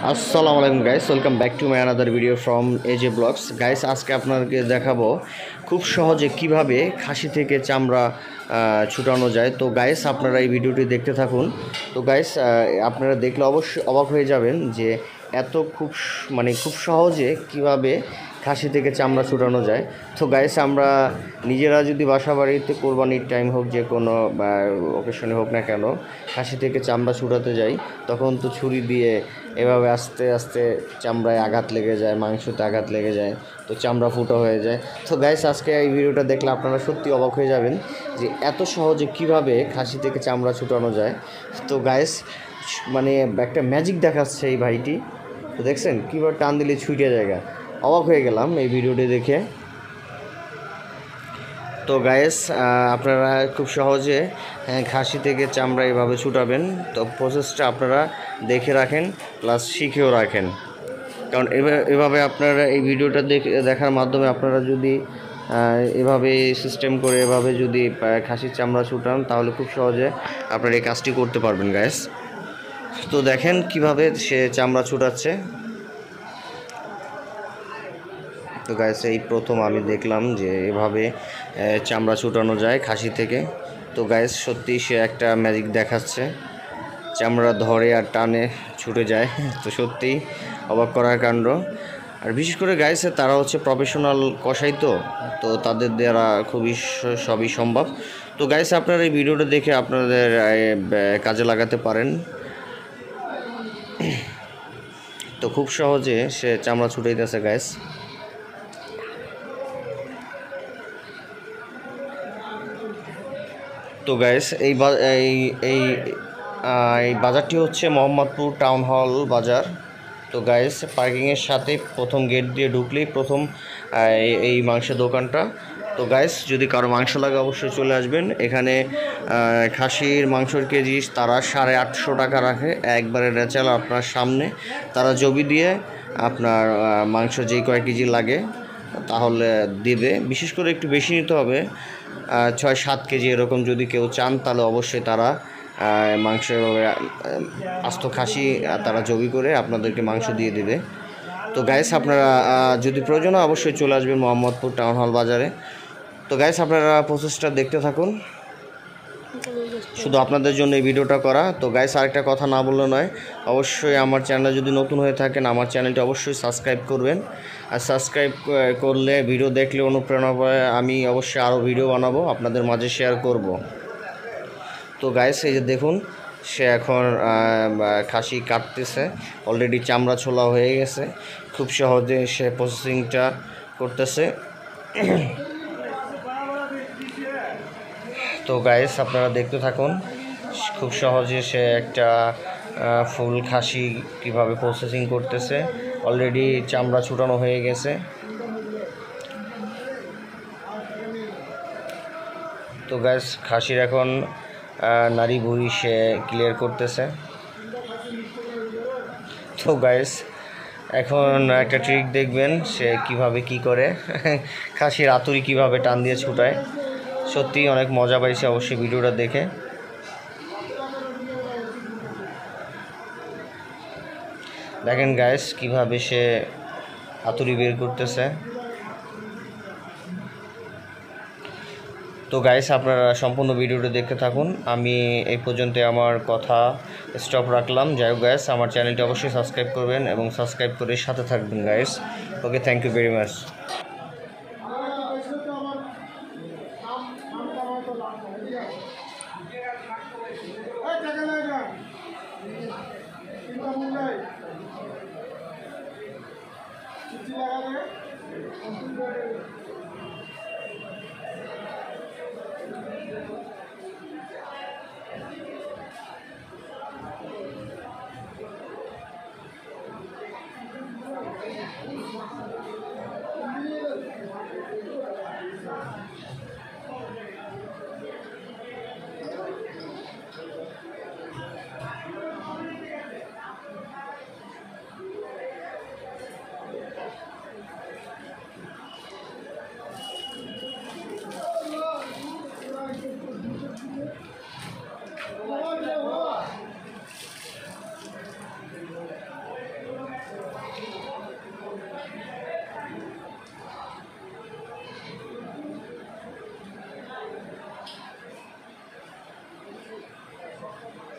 আসসালামু আলাইকুম guys, welcome back to my another video from AJ vlogs. Guys, আজকে আপনাদেরকে দেখাবো খুব সহজে কিভাবে খাসি থেকে চামড়া ছুটানো যায়। তো গাইস, আপনারা এই ভিডিওটি দেখতে থাকুন। তো গাইস, আপনারা দেখলে অবশ্যই অবাক হয়ে যাবেন যে এত খুব সহজে কিভাবে খাসি থেকে চামড়া ছুটানো যায়। তো গাইস, আমরা নিজেরা যদি বাসা বাড়িতে কোরবানির টাইম হোক, যে কোনো অকেশনে হোক না কেন, খাসি থেকে চামড়া ছুটাতে যাই, তখন তো ছুরি দিয়ে এভাবে আস্তে আস্তে চামড়ায় আঘাত লেগে যায়, মাংসতে আঘাত লেগে যায়, তো চামড়া ফুটো হয়ে যায়। তো গাইস, আজকে এই ভিডিওটা দেখলে আপনারা সত্যি অবাক হয়ে যাবেন যে এত সহজে কিভাবে খাসি থেকে চামড়া ছুটানো যায়। তো গাইস, একটা ম্যাজিক দেখাচ্ছে এই ভাইটি। তো দেখছেন কীভাবে টান দিলে ছুটে জায়গা, অবাক হয়ে গেলাম এই ভিডিওটি দেখে। তো গাইস, আপনারা খুব সহজে খাসি থেকে চামড়া এভাবে ছুটাবেন। তো প্রসেসটা আপনারা দেখে রাখেন, প্লাস শিখেও রাখেন, কারণ এভাবে আপনারা এই ভিডিওটা দেখার মাধ্যমে আপনারা যদি এভাবে সিস্টেম করে এভাবে যদি খাসির চামড়া ছুটান, তাহলে খুব সহজে আপনারা এই কাজটি করতে পারবেন গাইস। তো দেখেন কিভাবে সে চামড়া ছুটাচ্ছে। তো গাইস, এই প্রথম আমি দেখলাম যে এভাবে চামড়া ছুটানো যায় খাসি থেকে। তো গাইস, সত্যি সে একটা ম্যাজিক দেখাচ্ছে, চামড়া ধরে আর টানে ছুটে যায়। তো সত্যি অবাক করার কাণ্ড। আর বিশেষ করে গাইস, তারা হচ্ছে প্রফেশনাল কসাই, তো তাদের দ্বারা সবই সম্ভব। তো গাইস, আপনারা এই ভিডিওটা দেখে আপনাদের কাজে লাগাতে পারেন। তো খুব সহজে সে চামড়া ছুটাইতেছে গাইস। তো গাইস, এই বাজারটি হচ্ছে মোহাম্মদপুর টাউন হল বাজার। তো গাইস, পার্কিংয়ের সাথে প্রথম গেট দিয়ে ঢুকলেই প্রথম এই মাংসের দোকানটা। তো গাইস, যদি কারো মাংস লাগে অবশ্যই চলে আসবেন এখানে। খাসির মাংসের কেজি তারা 850 টাকা রাখে, একবারে ন্যাচারাল আপনার সামনে তারা জবি দিয়ে আপনার মাংস যেই কয় কেজি লাগে তাহলে দেবে। বিশেষ করে একটু বেশি নিতে হবে, 6-7 কেজি এরকম যদি কেউ চান, তাহলে অবশ্যই তারা মাংস আস্ত খাসি তারা জবি করে আপনাদেরকে মাংস দিয়ে দেবে। তো গাইস, আপনারা যদি প্রয়োজন হয় অবশ্যই চলে আসবেন মোহাম্মদপুর টাউন হল বাজারে। তো গাইস, আপনারা প্রসেসটা দেখতে থাকুন, শুধু আপনাদের জন্য এই ভিডিওটা করা। তো গাইস, আরেকটা কথা না বললে নয়, অবশ্যই আমার চ্যানেলে যদি নতুন হয়ে থাকেন আমার চ্যানেলটি অবশ্যই সাবস্ক্রাইব করবেন। আর সাবস্ক্রাইব করলে ভিডিও দেখলে অনুপ্রেরণা পায়, আমি অবশ্যই আরও ভিডিও বানাবো, আপনাদের মাঝে শেয়ার করব। তো গাইস, এই যে দেখুন, সে এখন খাসি কাটতেছে, অলরেডি চামড়া ছোলা হয়ে গেছে, খুব সহজে সে প্রসেসিংটা করতেছে। তো গাইস, আপনারা দেখতে থাকুন, খুব সহজে সে একটা ফুল খাসি কীভাবে প্রসেসিং করতেছে। অলরেডি চামড়া ছুটানো হয়ে গেছে। তো গাইস, খাসির এখন নাড়ি ভুঁড়ি সে ক্লিয়ার করতেছে। তো গাইস, এখন একটা ট্রিক দেখবেন সে কিভাবে কি করে, খাসির আতুরি কিভাবে টান দিয়ে ছুটায়। সত্যি অনেক মজা পাইছে অবশ্যই ভিডিওটা দেখে। দেখেন গাইস, কিভাবে সে হাতুড়ি বের করতেছে। তো গাইস, আপনারা সম্পূর্ণ ভিডিওটা দেখতে থাকুন। আমি এই পর্যন্ত আমার কথা স্টপ রাখলাম। যাই হোক গাইস, আমার চ্যানেলটি অবশ্যই সাবস্ক্রাইব করবেন এবং সাবস্ক্রাইব করে সাথে থাকবেন guys. Okay, thank you very much.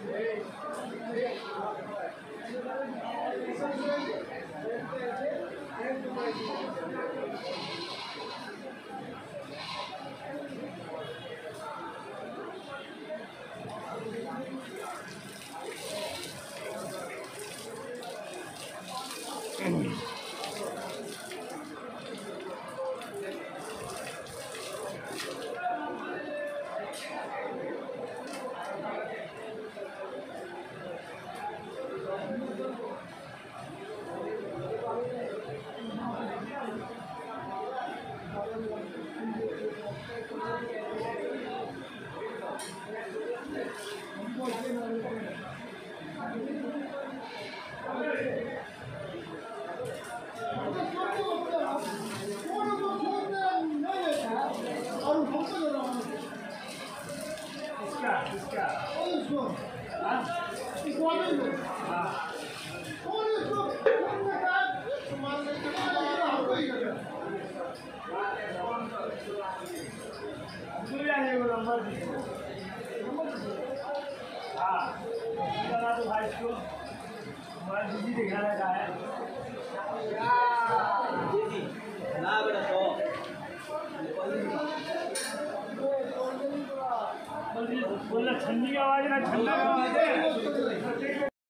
बोला ठंडी की आवाज ना ठंडा